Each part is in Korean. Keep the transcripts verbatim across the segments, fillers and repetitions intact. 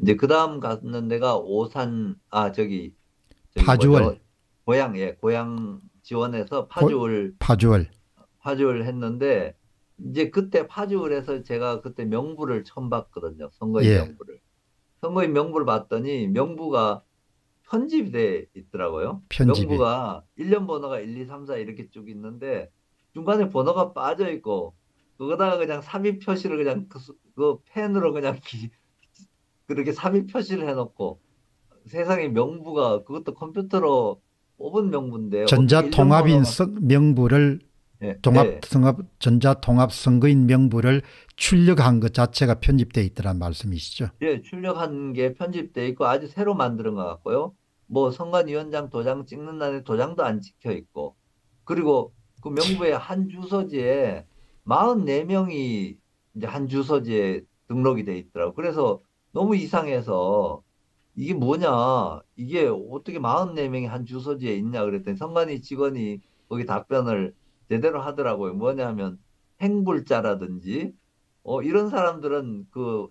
이제 그 다음 갔는 데가 오산, 아, 저기, 저기 파주월, 뭐죠? 고향, 예, 고향 지원해서 고, 파주을, 파주월. 파주을 했는데, 이제 그때 파주을에서 제가 그때 명부를 처음 봤거든요. 선거인 예, 명부를. 선거인 명부를 봤더니 명부가 편집이 돼 있더라고요. 편집이. 명부가 일 년 번호가 일, 이, 삼, 사 이렇게 쭉 있는데 중간에 번호가 빠져 있고 그거다가 그냥 삽입 표시를 그냥 그, 수- 그 펜으로 그냥 기- 그렇게 삽입 표시를 해놓고 세상에 명부가 그것도 컴퓨터로 뽑은 명부인데 어떻게 일 년 전자통합인 번호가 선- 명부를 예, 예, 종합통합, 전자통합 선거인 명부를 출력한 것 자체가 편집되어 있더란 말씀이시죠. 예, 출력한 게 편집돼 있고 아주 새로 만드는 것 같고요. 뭐 선관위원장 도장 찍는 날에 도장도 안 찍혀 있고 그리고 그 명부의 한 주소지에 사십사 명이 이제 한 주소지에 등록이 돼 있더라고. 그래서 너무 이상해서 이게 뭐냐? 이게 어떻게 사십사 명이 한 주소지에 있냐 그랬더니 선관위 직원이 거기 답변을 제대로 하더라고요. 뭐냐면 행불자라든지 어 이런 사람들은 그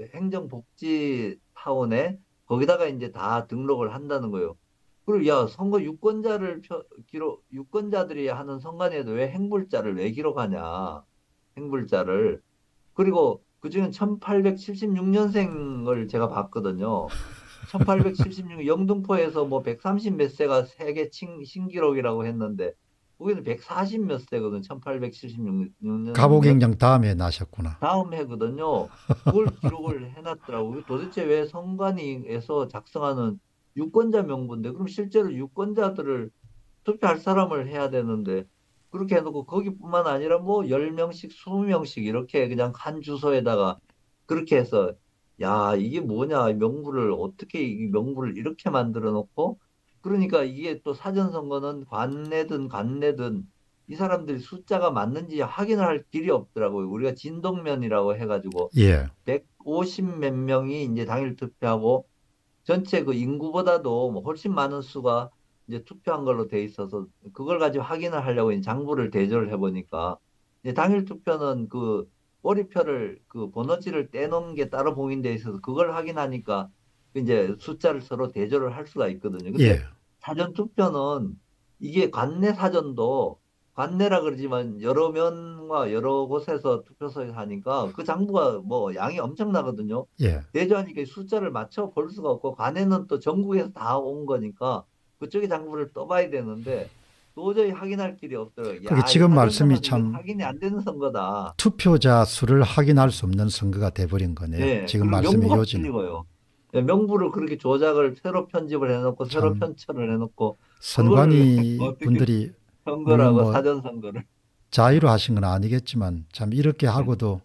행정복지타운에 거기다가 이제 다 등록을 한다는 거예요. 그리고 야 선거 유권자를 표, 기록 유권자들이 하는 선관위에도 왜 행불자를 왜 기록하냐? 행불자를 그리고 그중에 천팔백칠십육 년생을 제가 봤거든요. 천팔백칠십육 영등포에서 뭐 백삼십 몇 세가 세계 친- 신기록이라고 했는데 거기는 백사십 몇 세거든. 천팔백칠십육 년이면 가보경장 다음에 나셨구나. 다음 해거든요. 그걸 기록을 해놨더라고요. 도대체 왜 선관위에서 작성하는 유권자 명부인데 그럼 실제로 유권자들을 투표할 사람을 해야 되는데 그렇게 해놓고 거기뿐만 아니라 뭐 열 명씩 이십 명씩 이렇게 그냥 한 주소에다가 그렇게 해서 야 이게 뭐냐 명부를 어떻게 이 명부를 이렇게 만들어 놓고 그러니까 이게 또 사전선거는 관내든 관내든 이 사람들이 숫자가 맞는지 확인을 할 길이 없더라고요. 우리가 진동면이라고 해가지고 예. 백오십 몇 명이 이제 당일 투표하고 전체 그 인구보다도 뭐 훨씬 많은 수가 이제 투표한 걸로 돼 있어서 그걸 가지고 확인을 하려고 이제 장부를 대조를 해보니까 이제 당일 투표는 그 꼬리표를 그 번호지를 떼놓은 게 따로 봉인돼 있어서 그걸 확인하니까 이제 숫자를 서로 대조를 할 수가 있거든요. 근데 예. 사전 투표는 이게 관내 사전도 관내라 그러지만 여러 면과 여러 곳에서 투표소에 하니까 그 장부가 뭐 양이 엄청나거든요. 예. 대조하니까 숫자를 맞춰 볼 수가 없고 관에는 또 전국에서 다 온 거니까 그쪽에 장부를 떠봐야 되는데 도저히 확인할 길이 없더라고요. 그게 야, 이 지금 말씀이 사전선거는 이건 참 확인이 안 되는 선거다. 투표자 수를 확인할 수 없는 선거가 돼버린 거네요. 예, 지금 그리고 말씀의 명부가 요지는. 틀리고요. 예, 명부를 그렇게 조작을 새로 편집을 해놓고 새로 참 편찬을 해놓고 그거를 선관위 어떻게 분들이 물론 선거라고 뭐 사전선거를. 자의로 하신 건 아니겠지만 참 이렇게 예, 하고도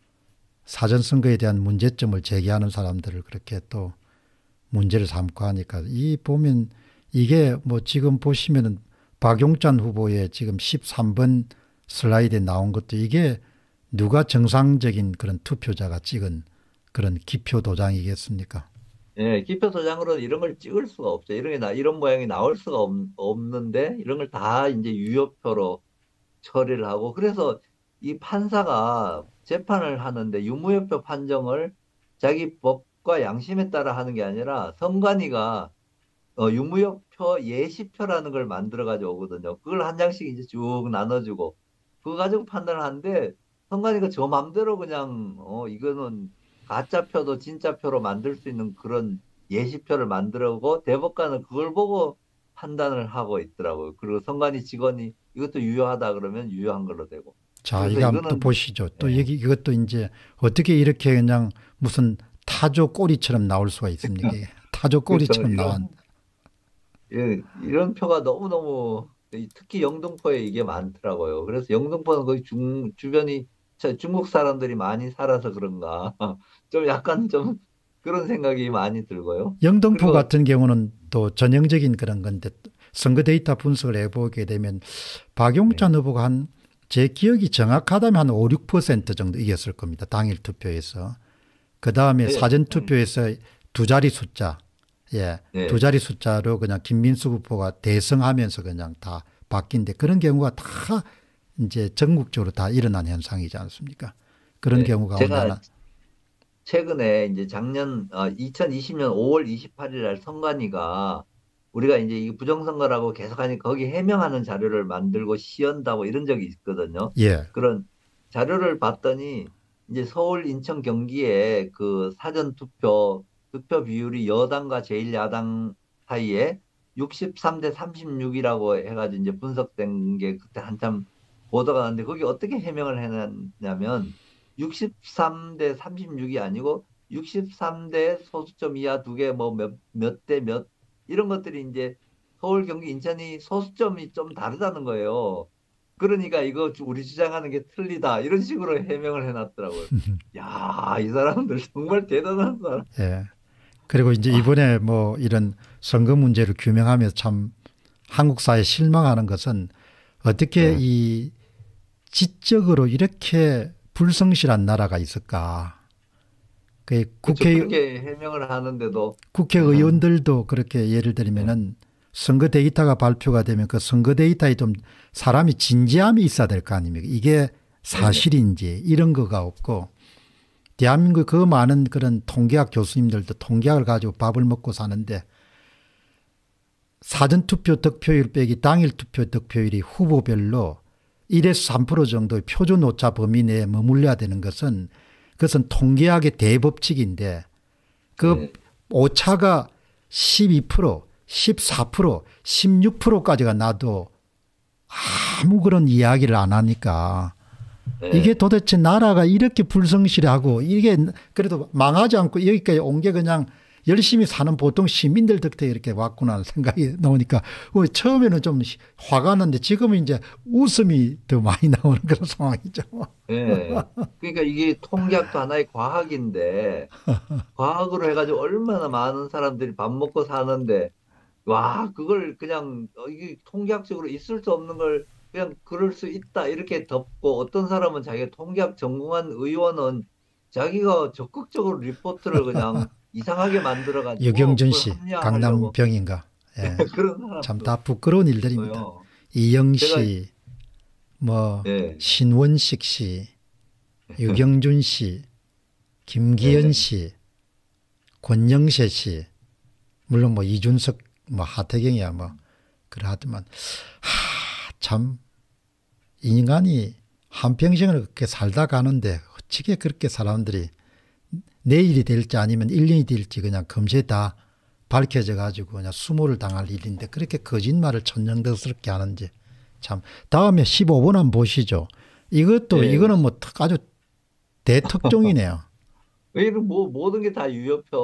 사전선거에 대한 문제점을 제기하는 사람들을 그렇게 또 문제를 삼고 하니까 이 보면 이게 뭐 지금 보시면은 박용찬 후보의 지금 십삼 번 슬라이드에 나온 것도 이게 누가 정상적인 그런 투표자가 찍은 그런 기표 도장이겠습니까? 예, 기표소장으로는 이런 걸 찍을 수가 없죠. 이런 게 나, 이런 모양이 나올 수가 없, 없는데 이런 걸 다 이제 유효표로 처리를 하고 그래서 이 판사가 재판을 하는데 유무효표 판정을 자기 법과 양심에 따라 하는 게 아니라 선관위가 어, 유무효표 예시표라는 걸 만들어 가지고 오거든요. 그걸 한 장씩 이제 쭉 나눠주고 그거 가지고 판단을 하는데 선관위가 저 맘대로 그냥 어 이거는 가짜 표도 진짜 표로 만들 수 있는 그런 예시표를 만들어고 대법관은 그걸 보고 판단을 하고 있더라고요. 그리고 선관위 직원이 이것도 유효하다 그러면 유효한 걸로 되고. 자, 그래서 이거 한번 또 이거는 보시죠. 또 예. 여기 이것도 이제 어떻게 이렇게 그냥 무슨 타조 꼬리처럼 나올 수가 있습니까? 이게 타조 그렇죠. 꼬리처럼 나온. 이런 예, 이런 표가 너무너무 특히 영등포에 이게 많더라고요. 그래서 영등포는 거의 중, 주변이 저 중국 사람들이 많이 살아서 그런가. 좀 약간 좀 그런 생각이 많이 들고요. 영등포 그리고 같은 경우는 또 전형적인 그런 건데 선거 데이터 분석을 해보게 되면 네. 박용찬 후보가 한 제 기억이 정확하다면 한 오, 육 퍼센트 정도 이겼을 겁니다. 당일 투표에서. 그 다음에 네, 사전 음, 투표에서 두 자리 숫자, 예, 두 네, 자리 숫자로 그냥 김민수 후보가 대승하면서 그냥 다 바뀐데 그런 경우가 다 이제 전국적으로 다 일어난 현상이지 않습니까? 그런 네. 경우 가운데 제가 하나. 최근에 이제 작년 아, 이천이십 년 오월 이십팔일 날 선관위가 우리가 이제 이 부정선거라고 계속하니까 거기 해명하는 자료를 만들고 시연다고 이런 적이 있거든요. 예. 그런 자료를 봤더니 이제 서울, 인천, 경기에 그 사전 투표 득표 비율이 여당과 제일 야당 사이에 육십삼 대 삼십육이라고 해가지고 이제 분석된 게 그때 한참 보도가 났는데 거기 어떻게 해명을 해놨냐면 육십삼 대 삼십육이 아니고 육십삼 대 소수점 이하 두 개 뭐 몇, 몇 대 몇 이런 것들이 이제 서울, 경기, 인천이 소수점이 좀 다르다는 거예요. 그러니까 이거 우리 주장하는 게 틀리다. 이런 식으로 해명을 해놨더라고요. 야, 이 사람들 정말 대단한 사람. 예. 그리고 이제 아, 이번에 뭐 이런 선거 문제를 규명하면서 참 한국 사회에 실망하는 것은 어떻게 네. 이 지적으로 이렇게 불성실한 나라가 있을까. 그 그렇죠. 국회, 그렇게 해명을 하는데도 국회의원들도 그렇게 예를 네. 들면은 선거 데이터가 발표가 되면 그 선거 데이터에 좀 사람이 진지함이 있어야 될 거 아닙니까? 이게 네. 사실인지 이런 거가 없고 대한민국 그 많은 그런 통계학 교수님들도 통계학을 가지고 밥을 먹고 사는데 사전투표 득표율 빼기 당일 투표 득표율이 후보별로 일에서 삼 퍼센트 정도의 표준 오차 범위 내에 머물러야 되는 것은 그것은 통계학의 대법칙인데 그 네. 오차가 십이 퍼센트, 십사 퍼센트, 십육 퍼센트까지가 나도 아무 그런 이야기를 안 하니까 이게 네. 도대체 나라가 이렇게 불성실하고 이게 그래도 망하지 않고 여기까지 온 게 그냥 열심히 사는 보통 시민들 덕택에 이렇게 왔구나 하는 생각이 나오니까 어, 처음에는 좀 화가 났는데 지금은 이제 웃음이 더 많이 나오는 그런 상황이죠. 네. 그러니까 이게 통계학도 하나의 과학인데 과학으로 해가지고 얼마나 많은 사람들이 밥 먹고 사는데 와, 그걸 그냥 어, 이게 통계학적으로 있을 수 없는 걸 그냥 그럴 수 있다 이렇게 덮고 어떤 사람은 자기가 통계학 전공한 의원은 자기가 적극적으로 리포트를 그냥 이상하게 만들어가지고 유경준 그걸 씨, 합리화하려고 강남병인가. 예. 그런 참 사람도 다 부끄러운 일들입니다. 있어요. 이영 제가 씨, 뭐 네, 신원식 씨, 유경준 씨, 김기현 네, 씨, 권영세 씨, 물론 뭐 이준석, 뭐 하태경이야 뭐 그러하더만 하, 참 인간이 한평생을 그렇게 살다 가는데 어떻게 그렇게 사람들이 내일이 될지 아니면 일 년이 될지 그냥 금세 다 밝혀져 가지고 그냥 수모를 당할 일인데 그렇게 거짓말을 천연덕스럽게 하는지 참. 다음에 십오 번 한번 보시죠. 이것도 네. 이거는 뭐 특- 아주 대특종이네요. 왜 이런 뭐 모든 게 다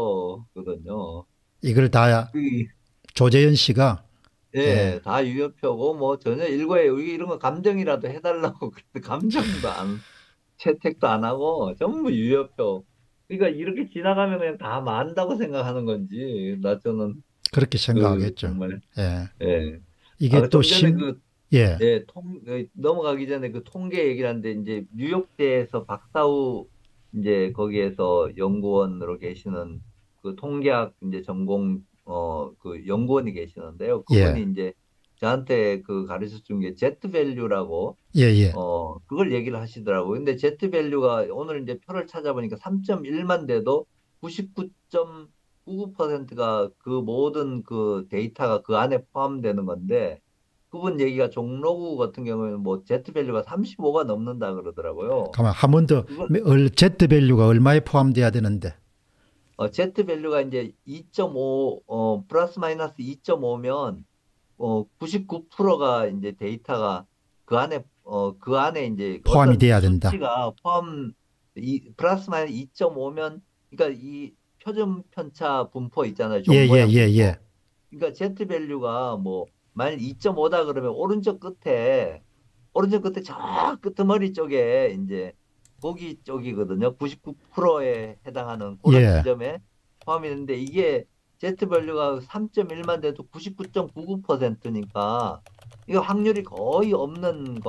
유효표거든요. 이걸 다 그, 조재현 씨가 예, 예, 다 유효표고 뭐 전혀 일거에 이런 거 감정이라도 해달라고 그랬는데 감정도 안 채택도 안 하고 전부 유효표. 그러니까 이렇게 지나가면 그냥 다 만다고 생각하는 건지 나 저는 그렇게 그 생각하겠죠. 정말 예. 예. 이게 아, 또 좀 전에 심, 그 예, 예, 통 그 넘어가기 전에 그 통계 얘기를 하는데 이제 뉴욕대에서 박사우 이제 거기에서 연구원으로 계시는 그 통계학 이제 전공 어 그 연구원이 계시는데요. 그분이 예, 이제 저한테 그 가르쳐 준 게 제트 밸류라고 예, 예. 어, 그걸 얘기를 하시더라고요. 근데 제트 밸류가 오늘 이제 표를 찾아보니까 삼 점 일만 돼도 구십구 점 구구 퍼센트가 그 모든 그 데이터가 그 안에 포함되는 건데 그분 얘기가 종로구 같은 경우에는 뭐 제트 밸류가 삼십오가 넘는다 그러더라고요. 가만 한 번 더 그건 Z 밸류가 얼마에 포함돼야 되는데 어, 제트 밸류가 이제 이 점 오 어, 플러스 마이너스 이 점 오면 어, 구십구 퍼센트가 이제 데이터가 그 안에, 어, 그 안에 이제 포함이 어떤 돼야 된다. 수치가 포함, 이, 플러스 마이너스 이 점 오면, 그러니까 이 표준 편차 분포 있잖아요. 예, 종 예, 모양 예, 예. 분포. 그러니까 Z 밸류가 뭐, 만약 이 점 오다 그러면 오른쪽 끝에, 오른쪽 끝에 저 끄트머리 쪽에 이제 거기 쪽이거든요. 구십구 퍼센트에 해당하는 그런 예. 지점에 포함이 되는데 이게 Z 밸류가 삼 점 일만 돼도 구십구 점 구구 퍼센트니까 이거 확률이 거의 없는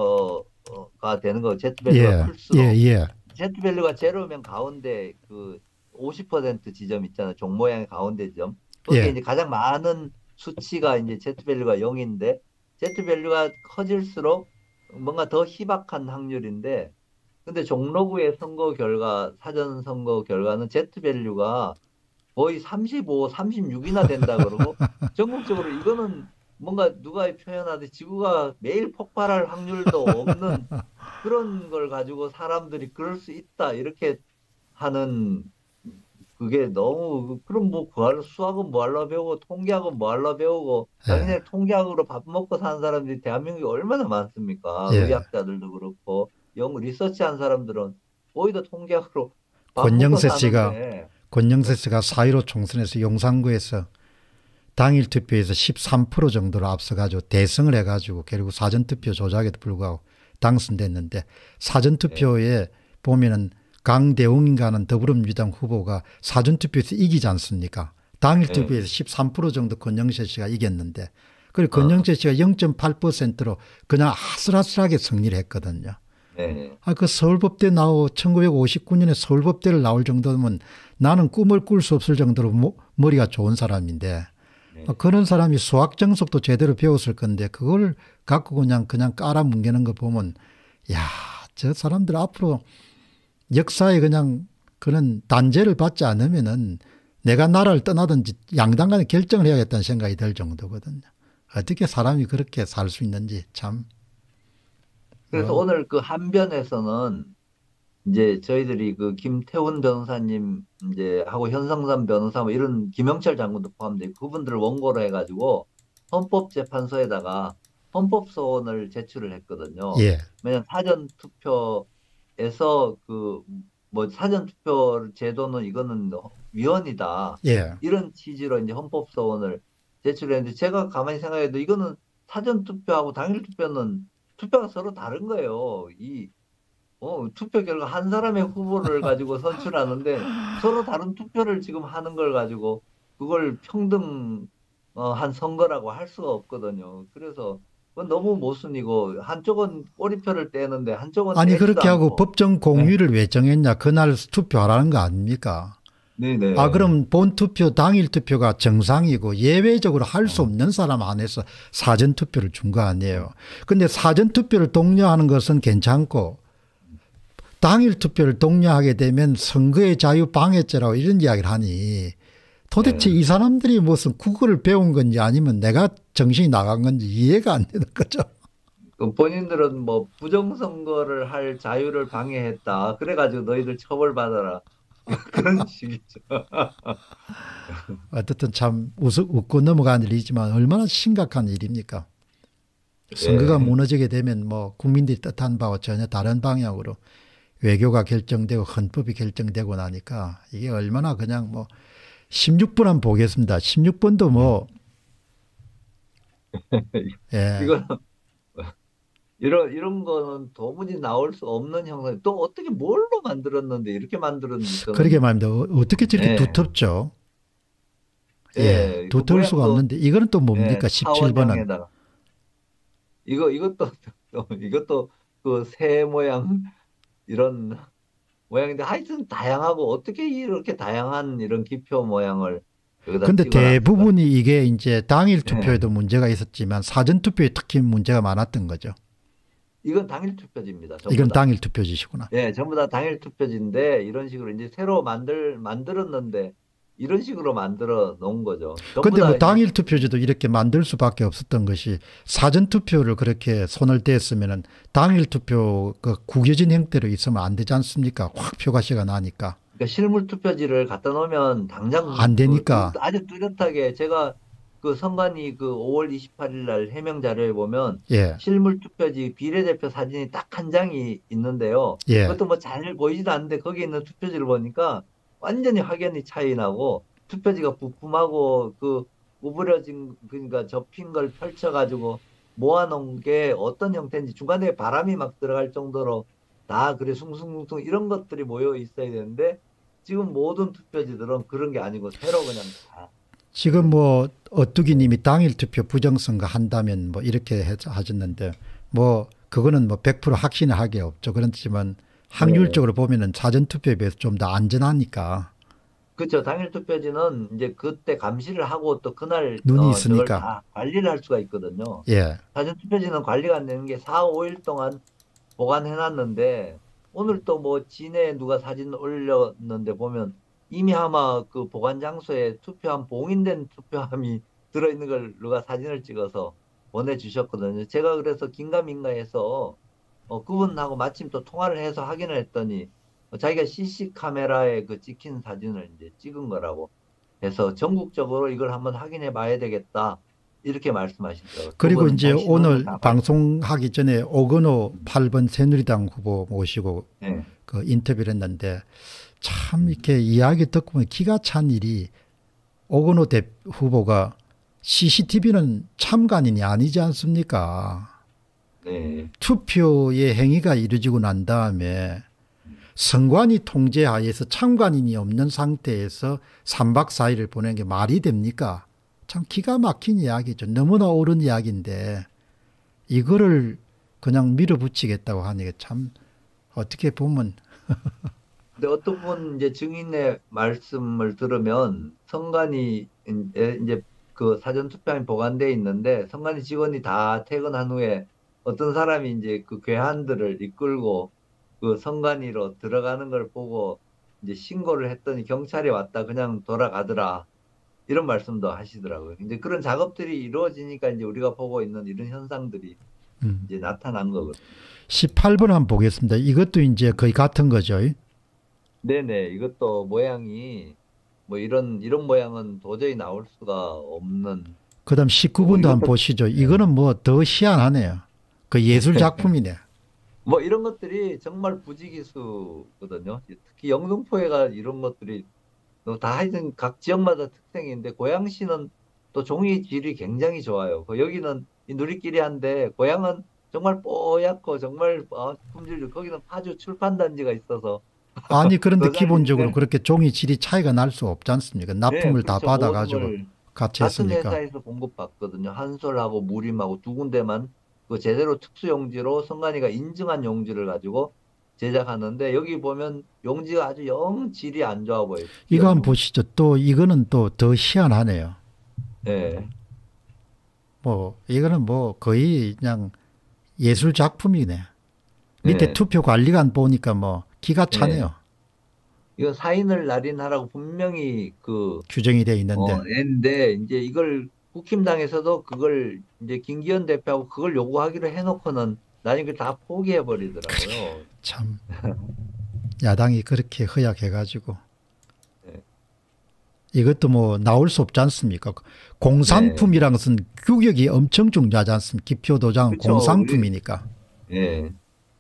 거가 되는 거예요. Z 밸류가 예, 예, 클수록. 예, Z 밸류가 제로면 가운데 그 오십 퍼센트 지점 있잖아요. 종 모양의 가운데 지점. 거기에 예, 이제 가장 많은 수치가 이제 Z 밸류가 영인데 Z 밸류가 커질수록 뭔가 더 희박한 확률인데 근데 종로구의 선거 결과, 사전 선거 결과는 Z밸류가 거의 삼십오, 삼십육이나 된다 그러고 전국적으로 이거는 뭔가 누가 표현하듯 지구가 매일 폭발할 확률도 없는 그런 걸 가지고 사람들이 그럴 수 있다 이렇게 하는 그게 너무 그럼 뭐 구할 수학은 뭐 하려 배우고 통계학은 뭐 하려 배우고 예, 당연히 통계학으로 밥 먹고 사는 사람들이 대한민국에 얼마나 많습니까? 예. 의학자들도 그렇고 영 리서치한 사람들은 오히려 통계학으로 밥 먹고 권영세 씨가 사는데 권영세 씨가 사.일오 총선에서 용산구에서 당일 투표에서 십삼 퍼센트 정도로 앞서가지고 대승을 해가지고 결국 사전투표 조작에도 불구하고 당선됐는데 예, 사전투표에 보면은 강대웅인가는 더불어민주당 후보가 사전투표에서 이기지 않습니까? 당일 예, 투표에서 십삼 퍼센트 정도 권영세 씨가 이겼는데 그리고 어, 권영세 씨가 영 점 팔 퍼센트로 그냥 아슬아슬하게 승리를 했거든요. 예, 아, 그 서울법대 나오 천구백오십구 년에 서울법대를 나올 정도면 나는 꿈을 꿀 수 없을 정도로 모, 머리가 좋은 사람인데 어, 예. 그런 사람이 수학 정석도 제대로 배웠을 건데 그걸 갖고 그냥 그냥 깔아뭉개는 거 보면 야, 저 사람들 앞으로 역사에 그냥 그런 단죄를 받지 않으면은 내가 나라를 떠나든지 양당 간에 결정을 해야겠다는 생각이 들 정도거든요. 어떻게 사람이 그렇게 살 수 있는지 참 그래서 뭐, 오늘 그 한변에서는 이제 저희들이 그 김태훈 변호사님 이제 하고 현성삼 변호사 뭐 이런 김영철 장군도 포함돼 그분들을 원고로 해가지고 헌법재판소에다가 헌법소원을 제출을 했거든요. 예, 왜냐면 사전 투표에서 그 뭐 사전 투표 제도는 이거는 위헌이다 예. 이런 취지로 이제 헌법소원을 제출했는데 제가 가만히 생각해도 이거는 사전 투표하고 당일 투표는 투표가 서로 다른 거예요. 이 어, 투표 결과 한 사람의 후보를 가지고 선출하는데 서로 다른 투표를 지금 하는 걸 가지고 그걸 평등 어, 한 선거라고 할 수가 없거든요. 그래서 그건 너무 모순이고 한쪽은 꼬리표를 떼는데 한쪽은 아니 떼지도 그렇게 하고 않고. 법정 네, 공휴일을 왜 정했냐. 그날 투표하라는 거 아닙니까? 아 네네. 그럼 본투표 당일 투표가 정상이고 예외적으로 할 수 어, 없는 사람 안에서 사전투표를 준 거 아니에요. 근데 사전투표를 독려하는 것은 괜찮고 당일 투표를 독려하게 되면 선거의 자유 방해죄라고 이런 이야기를 하니 도대체 네. 이 사람들이 무슨 국어를 배운 건지 아니면 내가 정신이 나간 건지 이해가 안 되는 거죠. 그 본인들은 뭐 부정선거를 할 자유를 방해했다. 그래가지고 너희들 처벌받아라. 그런 식이죠. 어쨌든 참 웃, 웃고 넘어가는 일이지만 얼마나 심각한 일입니까? 선거가 예. 무너지게 되면 뭐 국민들이 뜻한 바와 전혀 다른 방향으로 외교가 결정되고 헌법이 결정되고 나니까 이게 얼마나 그냥 뭐 십육 번 한번 보겠습니다. 십육 번도 뭐 예. 이거 이런 이런 거는 도무지 나올 수 없는 형상. 또 어떻게 뭘로 만들었는데 이렇게 만들었는지 그러게 저는 말입니다. 어- 어떻게 저렇게 예, 두텁죠? 예. 예, 그 두터울 수가 모양도 없는데 이거는 또 예, 뭡니까? 십칠 번은. 타원형에다가 이거 이것도 또 이것도 그 새 모양 이런 모양인데 하여튼 다양하고 어떻게 이렇게 다양한 이런 기표 모양을 여기다 근데 찍어놨을까? 대부분이 이게 이제 당일 예, 투표에도 문제가 있었지만 사전 투표에 특히 문제가 많았던 거죠. 이건 당일 투표지입니다. 전부 이건 다. 당일 투표지시구나. 예, 전부 다 당일 투표지인데 이런 식으로 이제 새로 만들 만들었는데 이런 식으로 만들어 놓은 거죠. 전부 근데 다 뭐 이제 당일 투표제도 이렇게 만들 수밖에 없었던 것이 사전 투표를 그렇게 손을 댔으면은 당일 투표 그 구겨진 형태로 있으면 안 되지 않습니까? 확 표가시가 나니까. 그러니까 실물 투표지를 갖다 놓으면 당장 안 그 뚜렷, 되니까. 아주 뚜렷하게 제가 그 선관위 그 오월 이십팔 일 날 해명 자료에 보면 예. 실물 투표지 비례대표 사진이 딱 한 장이 있는데요. 예. 그것도 뭐 잘 보이지도 않는데 거기 있는 투표지를 보니까 완전히 확연히 차이 나고 투표지가 부품하고 그 구부려진 그러니까 접힌 걸 펼쳐가지고 모아놓은 게 어떤 형태인지 중간에 바람이 막 들어갈 정도로 다 그래 숭숭숭숭 이런 것들이 모여 있어야 되는데 지금 모든 투표지들은 그런 게 아니고 새로 그냥 다 지금 뭐 어뚜기 님이 당일 투표 부정선거 한다면 뭐 이렇게 해- 하셨는데 뭐 그거는 뭐 백 퍼센트 확신을 하기 없죠. 그렇지만 네. 확률적으로 보면은 사전 투표에 비해서 좀 더 안전하니까 그렇죠. 당일 투표지는 이제 그때 감시를 하고 또 그날 눈이 어 저걸 있으니까. 다 관리를 할 수가 있거든요. 예. 사전 투표지는 관리가 안 되는 게 사, 오 일 동안 보관해 놨는데 오늘 또 뭐 진에 누가 사진 올렸는데 보면 이미 아마 그 보관 장소에 투표함, 봉인된 투표함이 들어있는 걸 누가 사진을 찍어서 보내주셨거든요. 제가 그래서 긴가민가해서 어, 그분하고 마침 또 통화를 해서 확인을 했더니 어, 자기가 씨씨 카메라에 그 찍힌 사진을 이제 찍은 거라고 해서 전국적으로 이걸 한번 확인해 봐야 되겠다. 이렇게 말씀하시더라고요. 그리고 그분은 이제 정신혼을 오늘 다 발, 방송하기 전에 오건호 팔 번 새누리당 후보 모시고 네, 그 인터뷰를 했는데 참 이렇게 이야기 듣고 보면 기가 찬 일이 오건호 대 후보가 씨씨티비는 참관인이 아니지 않습니까? 네, 투표의 행위가 이루어지고 난 다음에 선관위 통제하에서 참관인이 없는 상태에서 삼 박 사 일을 보내는 게 말이 됩니까? 참 기가 막힌 이야기죠. 너무나 옳은 이야기인데 이거를 그냥 밀어붙이겠다고 하니까 참 어떻게 보면 근데 어떤 분 이제 증인의 말씀을 들으면 선관위 이제 이제 그 사전 투표함이 보관돼 있는데 선관위 직원이 다 퇴근한 후에 어떤 사람이 이제 그 괴한들을 이끌고 그 선관위로 들어가는 걸 보고 이제 신고를 했더니 경찰이 왔다 그냥 돌아가더라 이런 말씀도 하시더라고요. 이제 그런 작업들이 이루어지니까 이제 우리가 보고 있는 이런 현상들이 음. 이제 나타난 거거든요. 십팔 번 한번 보겠습니다. 이것도 이제 거의 같은 거죠. 네네. 이것도 모양이 뭐 이런 이런 모양은 도저히 나올 수가 없는 그다음 뭐 십구 번도 한번 이것도 보시죠. 네. 이거는 뭐 더 희한하네요. 그 예술 작품이네. 뭐 이런 것들이 정말 부지기수거든요. 특히 영등포해가 이런 것들이 다 하여튼 각 지역마다 특색인데 고양시는 또 종이 질이 굉장히 좋아요. 그 여기는 이 누리끼리 한데 고향은 정말 뽀얗고 정말 어, 품질 좋고 거기는 파주 출판단지가 있어서 아니 그런데 더 기본적으로 잘리는데 그렇게 종이 질이 차이가 날 수 없지 않습니까? 네, 납품을 다 그렇죠. 모든 받아가지고 걸 같이 같은 했으니까. 회사에서 공급받거든요. 한솔하고 무림하고 두 군데만 그 제대로 특수 용지로 선관위가 인증한 용지를 가지고 제작하는데 여기 보면 용지가 아주 영 질이 안 좋아 보여요. 이거 특이한 한번 용지. 보시죠. 또 이거는 또 더 희한하네요. 네, 뭐 이거는 뭐 거의 그냥 예술 작품이네. 밑에 네, 투표 관리관 보니까 뭐 기가 네. 차네요. 이거 사인을 날인하라고 분명히 그, 규정이 돼 있는데. 어, 낸데 이제 이걸 국힘당에서도 그걸 이제 김기현 대표하고 그걸 요구하기로 해놓고는 나중에 그걸 다 포기해 버리더라고요. 참 야당이 그렇게 허약해가지고 네, 이것도 뭐 나올 수 없지 않습니까? 네. 공산품이란 것은 규격이 엄청 중요하지 않습니까? 기표도장은 그렇죠. 우리, 공산품이니까. 예.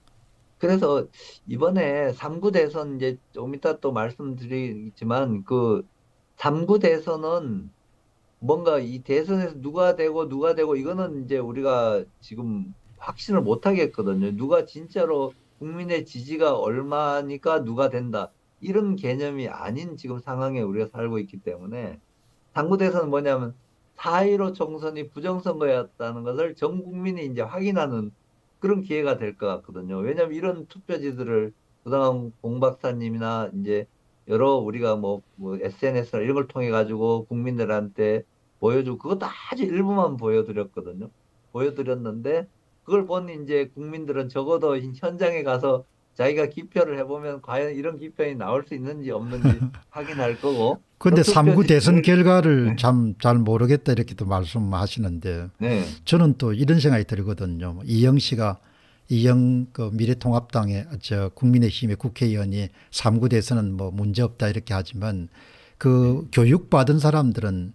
그래서 이번에 삼 구 대선 이제 좀 이따 또 말씀드리겠지만 그 삼 구 대선은 뭔가 이 대선에서 누가 되고 누가 되고 이거는 이제 우리가 지금 확신을 못 하겠거든요. 누가 진짜로 국민의 지지가 얼마니까 누가 된다. 이런 개념이 아닌 지금 상황에 우리가 살고 있기 때문에 삼 구 대선은 뭐냐면 사 일오 총선이 부정선거였다는 것을 전 국민이 이제 확인하는 그런 기회가 될 것 같거든요. 왜냐하면 이런 투표지들을 그동안 공 박사님이나 이제 여러 우리가 뭐, 뭐 에스엔에스나 이런 걸 통해 가지고 국민들한테 보여주고 그것도 아주 일부만 보여드렸거든요. 보여드렸는데 그걸 본 이제 국민들은 적어도 현장에 가서 자기가 기표를 해보면 과연 이런 기표이 나올 수 있는지 없는지 확인할 거고 그런데 또 삼 구 대선 투표지를 결과를 네, 참 잘 모르겠다 이렇게 또 말씀하시는데 네, 저는 또 이런 생각이 들거든요. 이영 씨가 이영 그 미래통합당의 저 국민의힘의 국회의원이 삼 구 대선은 뭐 문제 없다 이렇게 하지만 그 교육받은 사람들은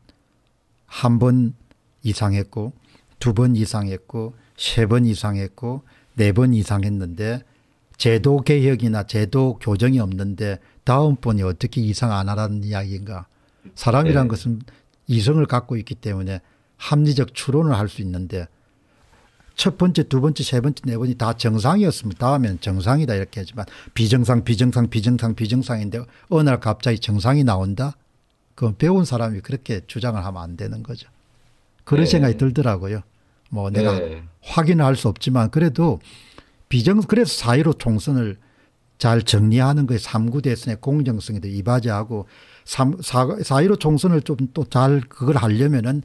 한 번 이상했고 두 번 이상했고 세 번 이상했고 네 번 이상했는데 제도 개혁이나 제도 교정이 없는데 다음번에 어떻게 이상 안 하라는 이야기인가. 사람이란 네, 것은 이성을 갖고 있기 때문에 합리적 추론을 할 수 있는데 첫 번째, 두 번째, 세 번째, 네 번이 다 정상이었으면 다음에는 정상이다 이렇게 하지만 비정상, 비정상, 비정상, 비정상인데 어느 날 갑자기 정상이 나온다? 그건 배운 사람이 그렇게 주장을 하면 안 되는 거죠. 그런 생각이 네, 들더라고요. 뭐 내가 네, 확인을 할 수 없지만 그래도 비정, 그래서 사 일오 총선을 잘 정리하는 거에 삼 구 대선의 공정성에도 이바지하고 사 일오 총선을 좀 또 잘 그걸 하려면은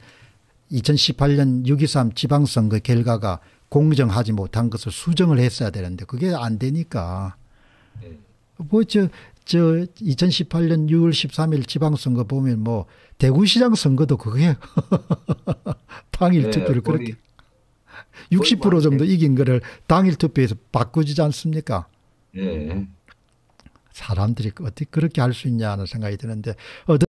이천십팔 년 육 이삼 지방선거 결과가 공정하지 못한 것을 수정을 했어야 되는데 그게 안 되니까 예. 뭐, 저, 저, 이천십팔 년 유월 십삼 일 지방선거 보면 뭐, 대구시장 선거도 그게 당일 예, 투표를 그렇게 거의, 거의 육십 뭐 퍼센트 한 정도 이긴 거를 당일 투표에서 바꾸지 않습니까? 예. 사람들이 어떻게 그렇게 할 수 있냐 하는 생각이 드는데,